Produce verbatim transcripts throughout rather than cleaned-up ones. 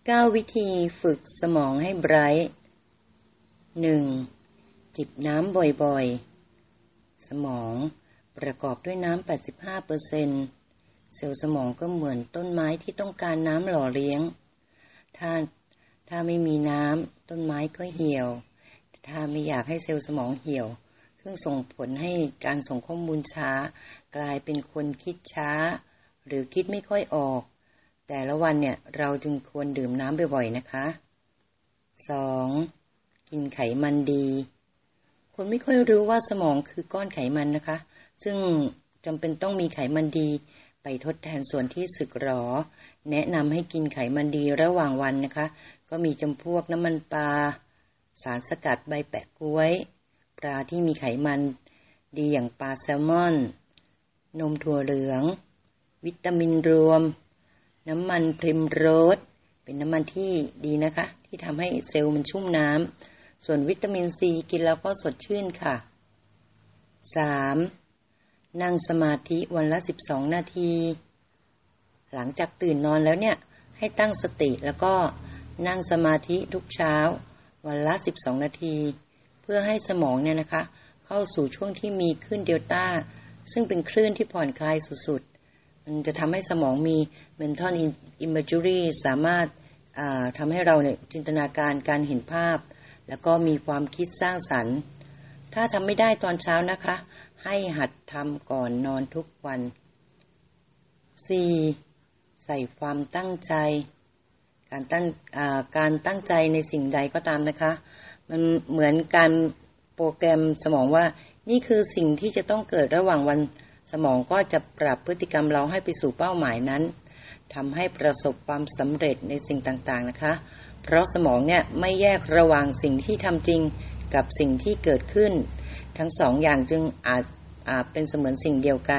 เก้า วิธีฝึกสมองให้ไบรท์ หนึ่ง. จิบน้ำบ่อยๆสมองประกอบด้วยน้ำ แปดสิบห้าเปอร์เซ็นต์ เซลล์สมองก็เหมือนต้นไม้ที่ต้องการน้ำหล่อเลี้ยงถ้าถ้าไม่มีน้ำต้นไม้ก็เหี่ยวถ้าไม่อยากให้เซลล์สมองเหี่ยวซึ่งส่งผลให้การส่งข้อมูลช้ากลายเป็นคนคิดช้าหรือคิดไม่ค่อยออกแต่ละวันเนี่ยเราจึงควรดื่มน้ำบ่อยๆนะคะ สอง. กินไขมันดีคนไม่ค่อยรู้ว่าสมองคือก้อนไขมันนะคะซึ่งจำเป็นต้องมีไขมันดีไปทดแทนส่วนที่สึกหรอแนะนำให้กินไขมันดีระหว่างวันนะคะก็มีจำพวกน้ำมันปลาสารสกัดใบแปะก๊วยปลาที่มีไขมันดีอย่างปลาแซลมอนนมถั่วเหลืองวิตามินรวมน้ำมันพริมโรสเป็นน้ำมันที่ดีนะคะที่ทำให้เซลล์มันชุ่มน้ำส่วนวิตามินซีกินแล้วก็สดชื่นค่ะ สาม. นั่งสมาธิวันละสิบสองนาทีหลังจากตื่นนอนแล้วเนี่ยให้ตั้งสติแล้วก็นั่งสมาธิทุกเช้าวันละสิบสองนาทีเพื่อให้สมองเนี่ยนะคะเข้าสู่ช่วงที่มีคลื่นเดลต้าซึ่งเป็นคลื่นที่ผ่อนคลายสุดๆมันจะทำให้สมองมี mental imagery สามารถทำให้เราเนี่ยจินตนาการการเห็นภาพแล้วก็มีความคิดสร้างสรรค์ถ้าทำไม่ได้ตอนเช้านะคะให้หัดทำก่อนนอนทุกวัน สี่. ใส่ความตั้งใจการตั้งการตั้งใจในสิ่งใดก็ตามนะคะมันเหมือนการโปรแกรมสมองว่านี่คือสิ่งที่จะต้องเกิดระหว่างวันสมองก็จะปรับพฤติกรรมเราให้ไปสู่เป้าหมายนั้นทำให้ประสบความสำเร็จในสิ่งต่างๆนะคะเพราะสมองเนี่ยไม่แยกระหว่างสิ่งที่ทำจริงกับสิ่งที่เกิดขึ้นทั้งสองอย่างจึงอาจอาจเป็นเสมือนสิ่งเดียวกัน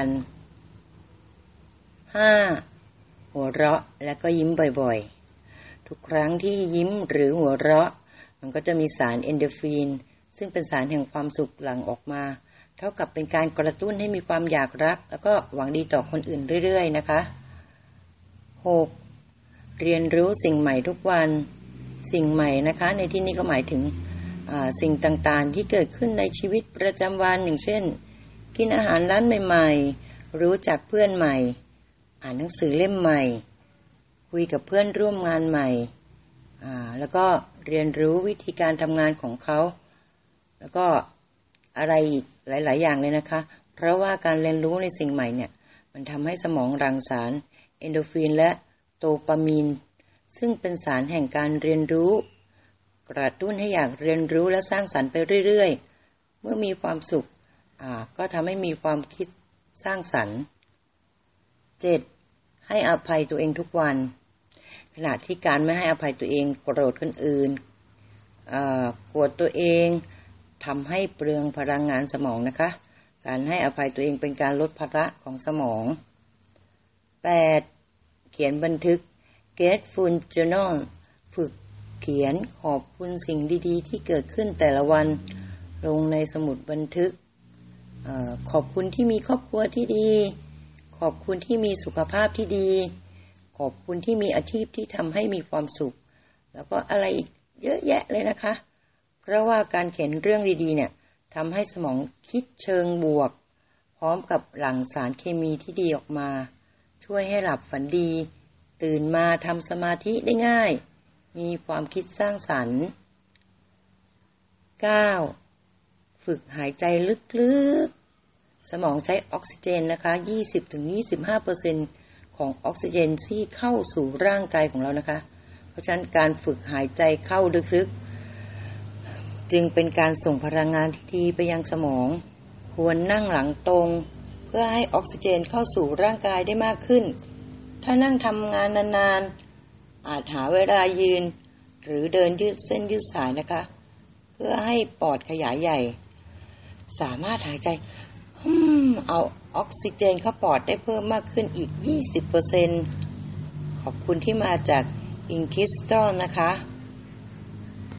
ห้า. หัวเราะและก็ยิ้มบ่อยๆทุกครั้งที่ยิ้มหรือหัวเราะมันก็จะมีสารเอนโดรฟินซึ่งเป็นสารแห่งความสุขหลั่งออกมาเท่ากับเป็นการกระตุ้นให้มีความอยากรักแล้วก็หวังดีต่อคนอื่นเรื่อยๆนะคะ หก. เรียนรู้สิ่งใหม่ทุกวันสิ่งใหม่นะคะในที่นี้ก็หมายถึงสิ่งต่างๆที่เกิดขึ้นในชีวิตประจำวันอย่างเช่นกินอาหารร้านใหม่ๆรู้จักเพื่อนใหม่อ่านหนังสือเล่มใหม่คุยกับเพื่อนร่วมงานใหม่แล้วก็เรียนรู้วิธีการทำงานของเขาแล้วก็อะไรอีกหลายๆอย่างเลยนะคะเพราะว่าการเรียนรู้ในสิ่งใหม่เนี่ยมันทำให้สมองหลั่งสารเอนโดรฟินและโดปามีนซึ่งเป็นสารแห่งการเรียนรู้กระตุ้นให้อยากเรียนรู้และสร้างสรรค์ไปเรื่อยๆเมื่อมีความสุขก็ทำให้มีความคิดสร้างสรรค์ เจ็ด. ให้อภัยตัวเองทุกวันขณะที่การไม่ให้อภัยตัวเองโกรธคนอื่นโกรธตัวเองทำให้เปลืองพลังงานสมองนะคะการให้อภัยตัวเองเป็นการลดภาระของสมอง แปด. เขียนบันทึก Grateful Journal ฝึกเขียนขอบคุณสิ่งดีๆที่เกิดขึ้นแต่ละวันลงในสมุดบันทึกเอ่อขอบคุณที่มีครอบครัวที่ดีขอบคุณที่มีสุขภาพที่ดีขอบคุณที่มีอาชีพที่ทำให้มีความสุขแล้วก็อะไรอีกเยอะแยะเลยนะคะเพราะว่าการเขียนเรื่องดีๆเนี่ยทำให้สมองคิดเชิงบวกพร้อมกับหลั่งสารเคมีที่ดีออกมาช่วยให้หลับฝันดีตื่นมาทำสมาธิได้ง่ายมีความคิดสร้างสรรค์ เก้า. ฝึกหายใจลึกๆสมองใช้ออกซิเจนนะคะ ยี่สิบถึงยี่สิบห้าเปอร์เซ็นต์ ของออกซิเจนที่เข้าสู่ร่างกายของเรานะคะเพราะฉะนั้นการฝึกหายใจเข้าลึกๆจึงเป็นการส่งพลังงานที่ดีไปยังสมองควรนั่งหลังตรงเพื่อให้ออกซิเจนเข้าสู่ร่างกายได้มากขึ้นถ้านั่งทำงานนานๆอาจหาเวลายืนหรือเดินยืดเส้นยืดสายนะคะเพื่อให้ปอดขยายใหญ่สามารถหายใจเอาออกซิเจนเข้าปอดได้เพิ่มมากขึ้นอีก ยี่สิบเปอร์เซ็นต์ ขอบคุณที่มาจาก อิน คิสตัล นะคะ